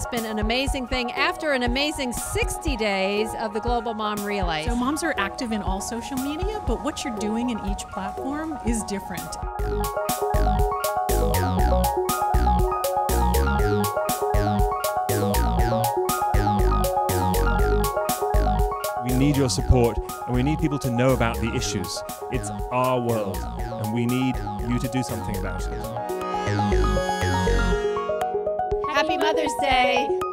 has been an amazing thing after an amazing 60 days of the Global Mom Relay. So moms are active in all social media, but what you're doing in each platform is different. We need your support, and we need people to know about the issues. It's our world, and we need you to do something about it. Happy Mother's Day!